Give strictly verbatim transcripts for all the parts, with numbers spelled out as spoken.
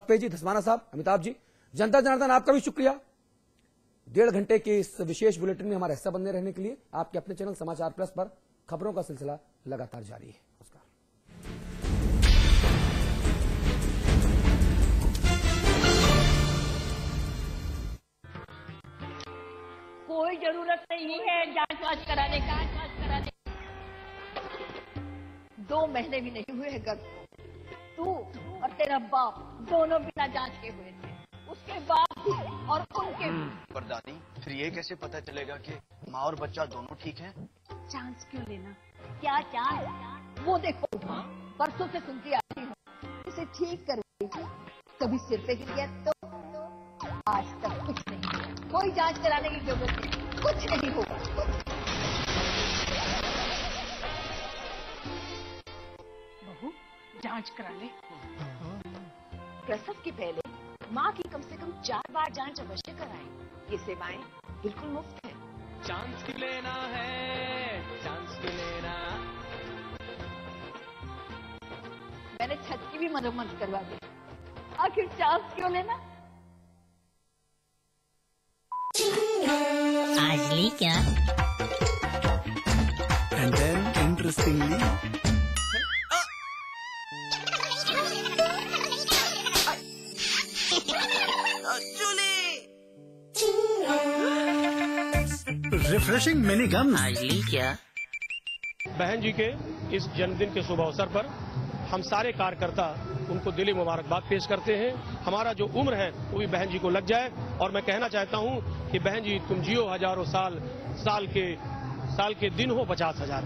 जी, धस्माना साहब, अमिताभ जी, जनता जनार्दन आपका भी शुक्रिया डेढ़ घंटे के इस विशेष बुलेटिन में हमारा हिस्सा बनने रहने के लिए। आपके अपने चैनल समाचार प्लस पर खबरों का सिलसिला लगातार जारी है। नमस्कार। कोई जरूरत नहीं है जांच वाच कराने का, जांच कराने दो महीने भी नहीं हुए गर्भ को, तू और तेरा बाप दोनों बिना जांच के हुए थे, उसके बाद भी और उनके भी। पर दादी, फिर ये कैसे पता चलेगा कि माँ और बच्चा दोनों ठीक हैं? चांस क्यों लेना? क्या चांस? वो देखो, परसों से सुनती आती हूँ, इसे ठीक करवाएगी, कभी सिर पे गिर गया तो आज तक कुछ नहीं हुआ। कोई जांच कराने की जरूरत नहीं, कुछ नहीं होगा। बहू, जांच करा ले। प्रसव के पहले माँ की कम से कम चार बार जांच अवश्य कराएं। ये सेवाएं बिल्कुल मुफ्त है। चांस क्यों लेना है, चांस क्यों लेना। मैंने छत की भी मरम्मत करवा दी, आखिर चांस क्यों लेना? आज ली क्या? And then interestingly, refreshing mini gum. आज ली क्या? बहन जी के इस जन्मदिन के शुभ अवसर पर हम सारे कार्यकर्ता उनको दिली मुबारकबाद पेश करते हैं। हमारा जो उम्र है वो भी बहन जी को लग जाए, और मैं कहना चाहता हूं कि बहन जी तुम जियो हजारों साल, साल के साल के दिन हो पचास हजार।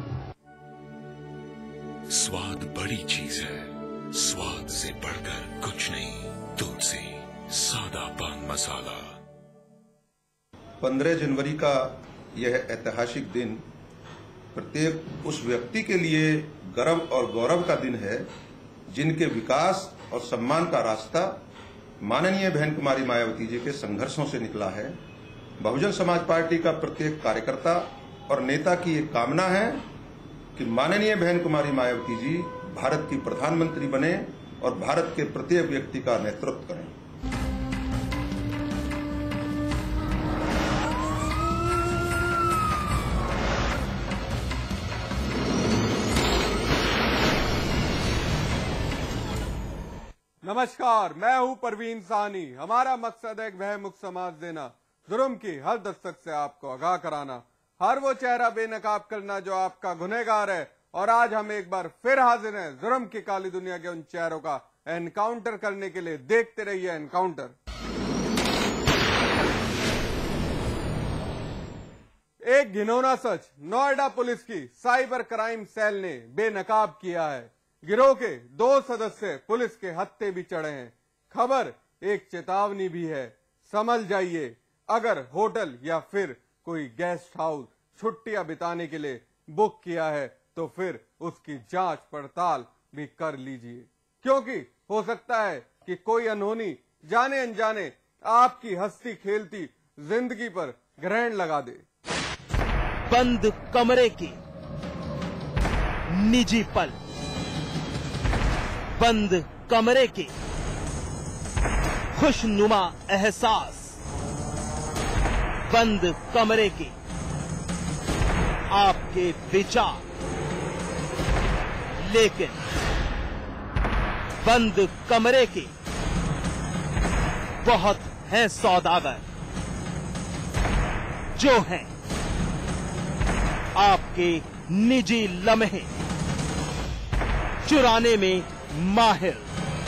स्वाद बड़ी चीज है, स्वाद से बढ़कर कुछ नहीं। दूध से सादा पान मसाला। पंद्रह जनवरी का यह ऐतिहासिक दिन प्रत्येक उस व्यक्ति के लिए गर्व और गौरव का दिन है जिनके विकास और सम्मान का रास्ता माननीय बहन कुमारी मायावती जी के संघर्षों से निकला है। बहुजन समाज पार्टी का प्रत्येक कार्यकर्ता और नेता की एक कामना है कि माननीय बहन कुमारी मायावती जी भारत की प्रधानमंत्री बने और भारत के प्रत्येक व्यक्ति का नेतृत्व करें। नमस्कार, मैं हूं परवीन साहनी। हमारा मकसद है भयमुक्त समाज देना, जुर्म की हर दस्तक से आपको आगाह कराना, हर वो चेहरा बेनकाब करना जो आपका गुनहगार है। और आज हम एक बार फिर हाजिर हैं जुर्म की काली दुनिया के उन चेहरों का एनकाउंटर करने के लिए। देखते रहिए एनकाउंटर। एक घिनौना सच नोएडा पुलिस की साइबर क्राइम सेल ने बेनकाब किया है। गिरोह के दो सदस्य पुलिस के हत्थे भी चढ़े हैं। खबर एक चेतावनी भी है, समझ जाइए। अगर होटल या फिर कोई गेस्ट हाउस छुट्टियां बिताने के लिए बुक किया है तो फिर उसकी जांच पड़ताल भी कर लीजिए, क्योंकि हो सकता है कि कोई अनहोनी जाने अनजाने आपकी हंसती खेलती जिंदगी पर ग्रहण लगा दे। बंद कमरे की निजी पल, बंद कमरे के खुशनुमा एहसास, बंद कमरे के आपके विचार, लेकिन बंद कमरे के बहुत हैं सौदागर जो हैं आपके निजी लम्हे चुराने में माहिर।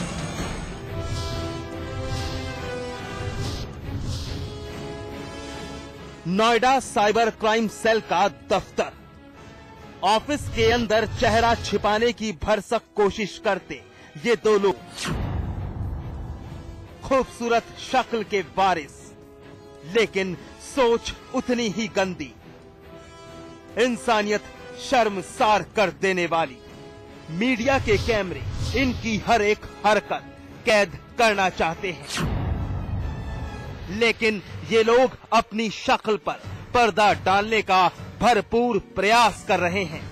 नोएडा साइबर क्राइम सेल का दफ्तर। ऑफिस के अंदर चेहरा छिपाने की भरसक कोशिश करते ये दो लोग, खूबसूरत शक्ल के वारिस, लेकिन सोच उतनी ही गंदी, इंसानियत शर्मसार कर देने वाली। मीडिया के कैमरे इनकी हर एक हरकत कैद करना चाहते हैं, लेकिन ये लोग अपनी शक्ल पर पर्दा डालने का भरपूर प्रयास कर रहे हैं।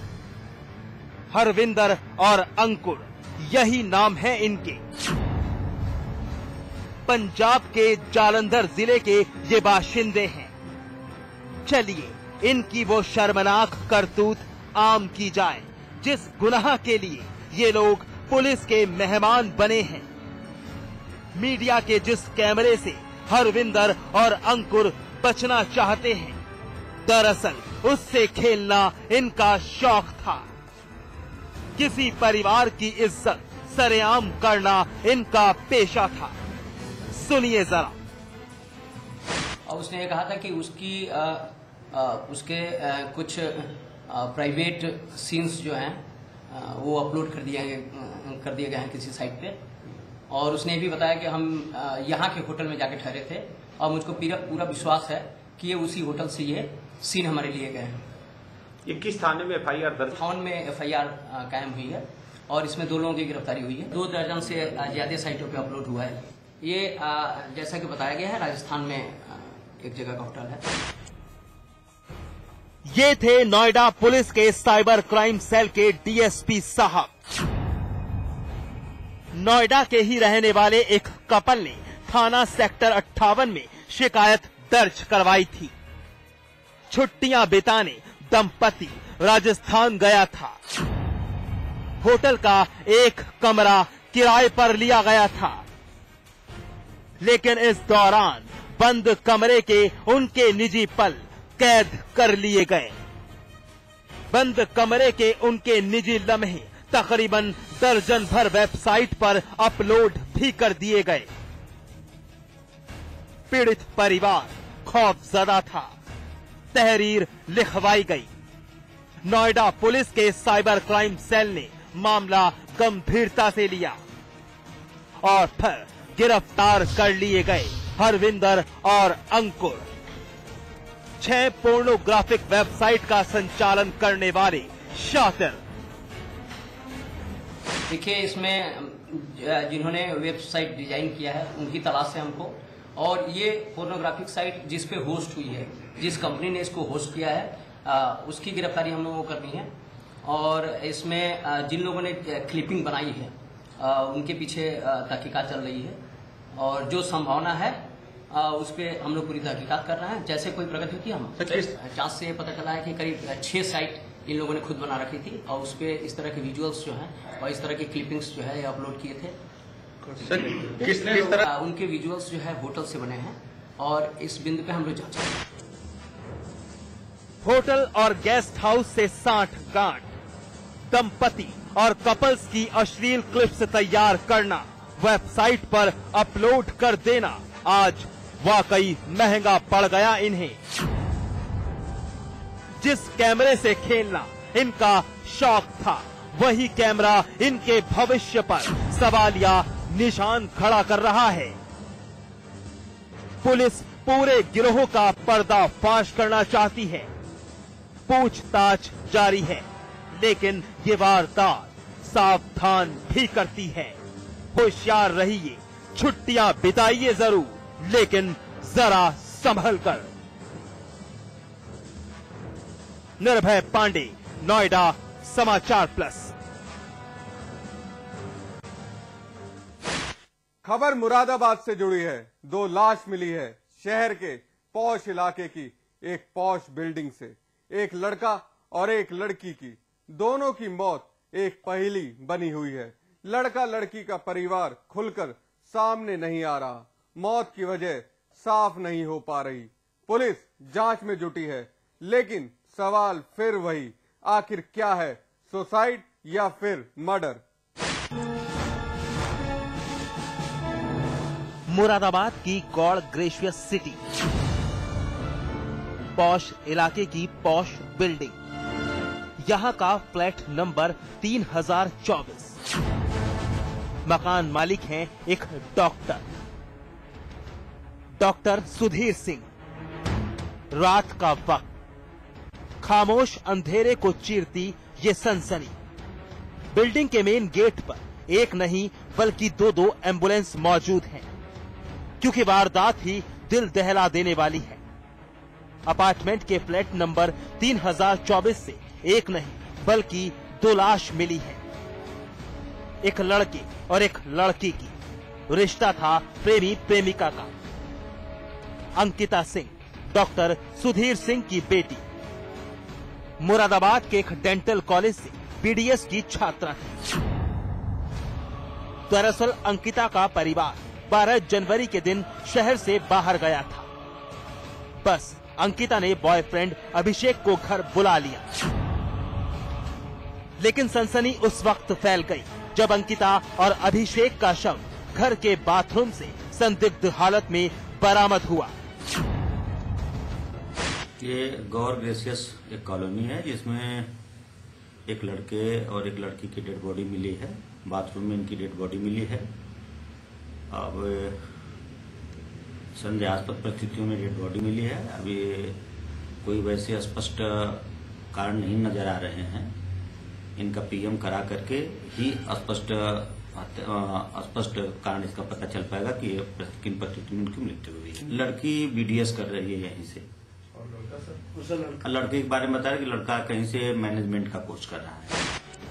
हरविंदर और अंकुर यही नाम है इनके। पंजाब के जालंधर जिले के ये बाशिंदे हैं। चलिए इनकी वो शर्मनाक करतूत आम की जाए जिस गुनाह के लिए ये लोग पुलिस के मेहमान बने हैं। मीडिया के जिस कैमरे से हरविंदर और अंकुर बचना चाहते हैं, दरअसल उससे खेलना इनका शौक था। किसी परिवार की इज्जत सरेआम करना इनका पेशा था। सुनिए जरा। और उसने ये कहा था कि उसकी आ, आ, उसके आ, कुछ आ, प्राइवेट सीन्स जो हैं आ, वो अपलोड कर दिए कर दिए गए हैं किसी साइट पे। और उसने ये भी बताया कि हम आ, यहाँ के होटल में जाके ठहरे थे और मुझको पूरा पूरा विश्वास है कि ये उसी होटल से ये सीन हमारे लिए गए हैं। ये किस थाने में एफ आई आर दर्ज? थाने में एफ आई आर कायम हुई है और इसमें दो लोगों की गिरफ्तारी हुई है। दो दर्जन से ज्यादा साइटों पे अपलोड हुआ है। ये आ, जैसा कि बताया गया है, राजस्थान में आ, एक जगह का होटल है। ये थे नोएडा पुलिस के साइबर क्राइम सेल के डी एस पी साहब। नोएडा के ही रहने वाले एक कपल ने थाना सेक्टर अट्ठावन में शिकायत दर्ज करवाई थी। छुट्टियां बिताने दंपति राजस्थान गया था। होटल का एक कमरा किराए पर लिया गया था, लेकिन इस दौरान बंद कमरे के उनके निजी पल कैद कर लिए गए। बंद कमरे के उनके निजी लम्हे तकरीबन दर्जन भर वेबसाइट पर अपलोड भी कर दिए गए। पीड़ित परिवार खौफजदा था। तहरीर लिखवाई गई। नोएडा पुलिस के साइबर क्राइम सेल ने मामला गंभीरता से लिया और फिर गिरफ्तार कर लिए गए हरविंदर और अंकुर। छह पोर्नोग्राफिक वेबसाइट का संचालन करने वाले शातिर। देखिए, इसमें जिन्होंने वेबसाइट डिजाइन किया है उनकी तलाश है हमको, और ये पोर्नोग्राफिक साइट जिस पे होस्ट हुई है, जिस कंपनी ने इसको होस्ट किया है, आ, उसकी गिरफ्तारी हम लोगों को करनी है। और इसमें आ, जिन लोगों ने क्लिपिंग बनाई है आ, उनके पीछे तहकीकात चल रही है, और जो संभावना है आ, उस पर हम लोग पूरी तहकीकात कर रहे हैं। जैसे कोई प्रगति होती है, हम जांच से पता चला है कि करीब छह साइट इन लोगों ने खुद बना रखी थी और उस पर इस तरह के विजुअल्स जो हैं और इस तरह के क्लिपिंग्स जो है अपलोड किए थे। सर, किस किस तरह उनके विजुअल्स जो है होटल से बने हैं और इस बिंदु पे हम लोग जांच करें। होटल और गेस्ट हाउस से साठ गांठ, दंपति और कपल्स की अश्लील क्लिप्स तैयार करना, वेबसाइट पर अपलोड कर देना आज वाकई महंगा पड़ गया इन्हें। जिस कैमरे से खेलना इनका शौक था, वही कैमरा इनके भविष्य पर सवालिया निशान खड़ा कर रहा है। पुलिस पूरे गिरोह का पर्दाफाश करना चाहती है। पूछताछ जारी है, लेकिन ये वारदात सावधान भी करती है। होशियार रहिए, छुट्टियां बिताइए जरूर, लेकिन जरा संभल कर। निर्भय पांडे, नोएडा समाचार प्लस। खबर मुरादाबाद से जुड़ी है। दो लाश मिली है शहर के पौश इलाके की एक पौश बिल्डिंग से। एक लड़का और एक लड़की की, दोनों की मौत एक पहेली बनी हुई है। लड़का लड़की का परिवार खुलकर सामने नहीं आ रहा। मौत की वजह साफ नहीं हो पा रही। पुलिस जांच में जुटी है, लेकिन सवाल फिर वही, आखिर क्या है, सुसाइड या फिर मर्डर? मुरादाबाद की गॉड ग्रेशियस सिटी, पौश इलाके की पौश बिल्डिंग। यहाँ का फ्लैट नंबर तीन हजार चौबीस। मकान मालिक हैं एक डॉक्टर, डॉक्टर सुधीर सिंह। रात का वक्त, खामोश अंधेरे को चीरती ये सनसनी। बिल्डिंग के मेन गेट पर एक नहीं बल्कि दो दो एम्बुलेंस मौजूद हैं, क्योंकि वारदात ही दिल दहला देने वाली है। अपार्टमेंट के फ्लैट नंबर तीन हजार चौबीस से एक नहीं बल्कि दो लाश मिली है, एक लड़के और एक लड़की की। रिश्ता था प्रेमी प्रेमिका का। अंकिता सिंह डॉक्टर सुधीर सिंह की बेटी, मुरादाबाद के एक डेंटल कॉलेज से बीडीएस की छात्रा थी। दरअसल अंकिता का परिवार बारह जनवरी के दिन शहर से बाहर गया था। बस अंकिता ने बॉयफ्रेंड अभिषेक को घर बुला लिया, लेकिन सनसनी उस वक्त फैल गई जब अंकिता और अभिषेक का शव घर के बाथरूम से संदिग्ध हालत में बरामद हुआ। ये गौर ग्रेसियस एक कॉलोनी है जिसमें एक लड़के और एक लड़की की डेड बॉडी मिली है। बाथरूम में इनकी डेड बॉडी मिली है। अब संदेहास्पद परिस्थितियों में डेड बॉडी मिली है। अभी कोई वैसे स्पष्ट कारण नहीं नजर आ रहे हैं। इनका पीएम करा करके ही स्पष्ट स्पष्ट कारण इसका पता चल पाएगा कि किन परिस्थितियों में उनकी मृत्यु हुई है। लड़की बीडीएस कर रही है यहीं से। लड़के के बारे में बता रहे कि लड़का कहीं से मैनेजमेंट का कोर्स कर रहा है।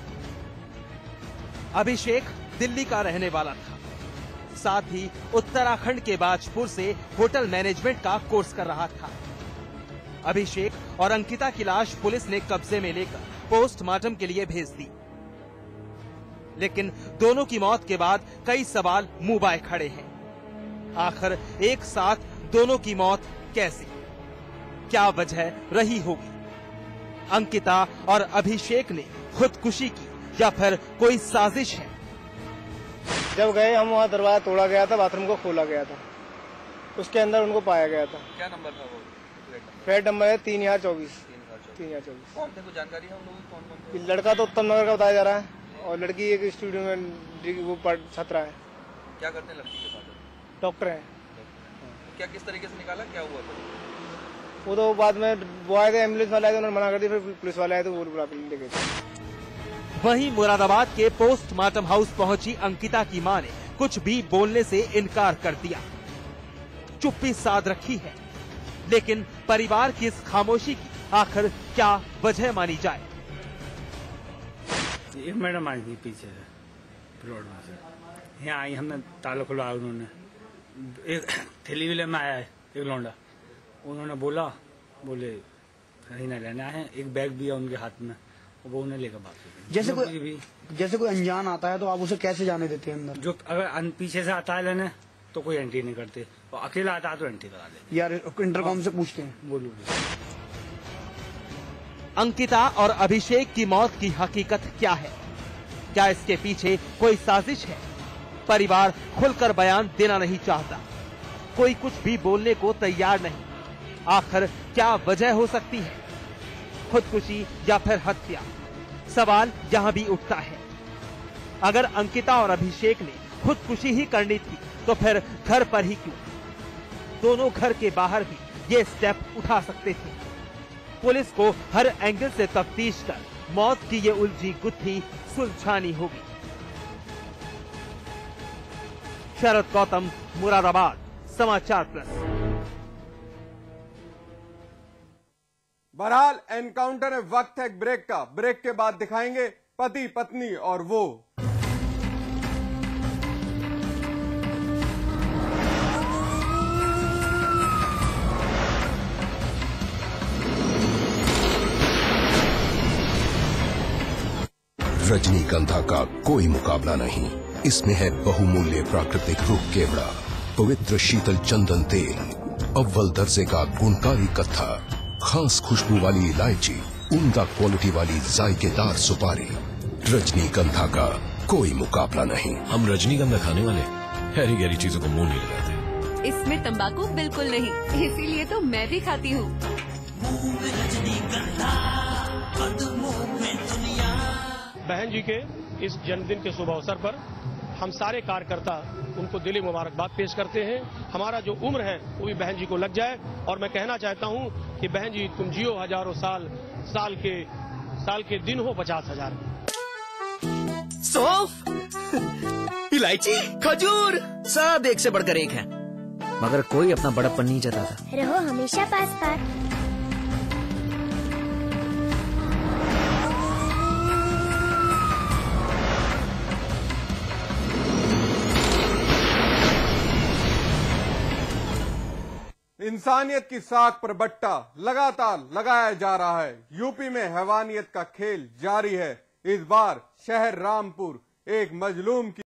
अभिषेक दिल्ली का रहने वाला था, साथ ही उत्तराखंड के बाजपुर से होटल मैनेजमेंट का कोर्स कर रहा था। अभिषेक और अंकिता की लाश पुलिस ने कब्जे में लेकर पोस्टमार्टम के लिए भेज दी, लेकिन दोनों की मौत के बाद कई सवाल मुंह बाए खड़े हैं। आखिर एक साथ दोनों की मौत कैसे, क्या वजह रही होगी? अंकिता और अभिषेक ने खुदकुशी की या फिर कोई साजिश है? जब गए हम वहाँ दरवाजा तोड़ा गया था, बाथरूम को खोला गया था, उसके अंदर उनको पाया गया था। क्या नंबर था वो? फ्लैट नंबर है तीन हजार चौबीस। तीन हजार चौबीस। कौन थे, कुछ जानकारी है हम लोगों को? कौन कौन थे? लड़का तो उत्तम नगर का बताया जा रहा है और लड़की एक स्टूडियो में वो छात्रा है। क्या करते हैं लड़की के फादर? डॉक्टर है। क्या किस तरीके से निकाला, क्या हुआ? वो तो बाद में वो आए थे, एम्बुलेंस वाले आए थे, उन्होंने मना कर दी, फिर पुलिस वाले आए तो वो बुला के ले गए। वहीं मुरादाबाद के पोस्टमार्टम हाउस पहुंची अंकिता की मां ने कुछ भी बोलने से इनकार कर दिया, चुप्पी साध रखी है। लेकिन परिवार की इस खामोशी की आखिर क्या वजह मानी जाए? एक मैडम आई थी पीछे से रोड में से, यहाँ आई, हमने ताला खुलवाया। उन्होंने एक थैली विले में आया है एक लौंडा, उन्होंने बोला बोले कहीं ना लेना है, एक बैग भी है उनके हाथ में, वो उन्हें लेकर भाग गए। जैसे कोई भी जैसे कोई अनजान आता है तो आप उसे कैसे जाने देते हैं अंदर? जो अगर पीछे से आता है लेने तो कोई एंट्री नहीं करते, और अकेला आता है तो एंट्री करा दे। यार इंटरकॉम से पूछते हैं। बोलो। अंकिता और अभिषेक की मौत की हकीकत क्या है? क्या इसके पीछे कोई साजिश है? परिवार खुलकर बयान देना नहीं चाहता, कोई कुछ भी बोलने को तैयार नहीं। आखिर क्या वजह हो सकती है? खुदकुशी या फिर हत्या? सवाल यहाँ भी उठता है। अगर अंकिता और अभिषेक ने खुदकुशी ही करनी थी तो फिर घर पर ही क्यों? दोनों घर के बाहर भी ये स्टेप उठा सकते थे। पुलिस को हर एंगल से तफ्तीश कर मौत की ये उलझी गुत्थी सुलझानी होगी। शरद गौतम, मुरादाबाद, समाचार प्लस। बहरहाल एनकाउंटर में वक्त है एक ब्रेक का। ब्रेक के बाद दिखाएंगे पति पत्नी और वो। रजनीगंधा का कोई मुकाबला नहीं। इसमें है बहुमूल्य प्राकृतिक रूप केवड़ा, पवित्र शीतल चंदन तेल, अव्वल दर्जे का गुणकारी कत्था, खास खुशबू वाली इलायची, उम्दा क्वालिटी वाली जायकेदार सुपारी। रजनीगंधा का कोई मुकाबला नहीं। हम रजनीगंधा खाने वाले हैरी गहरी चीजों को मुंह नहीं लगाते। इसमें तंबाकू बिल्कुल नहीं, इसीलिए तो मैं भी खाती हूँ। बहन जी के इस जन्मदिन के शुभ अवसर पर हम सारे कार्यकर्ता उनको दिली मुबारकबाद पेश करते हैं। हमारा जो उम्र है वो भी बहन जी को लग जाए, और मैं कहना चाहता हूं कि बहन जी तुम जियो हजारों साल, साल के साल के दिन हो पचास हजार। सौंफ, इलायची, खजूर, सब एक से बढ़कर एक है, मगर कोई अपना बड़प्पन नहीं जताता। रहो हमेशा पास पास। इंसानियत की साख पर बट्टा लगातार लगाया जा रहा है। यूपी में हैवानियत का खेल जारी है। इस बार शहर रामपुर एक मजलूम की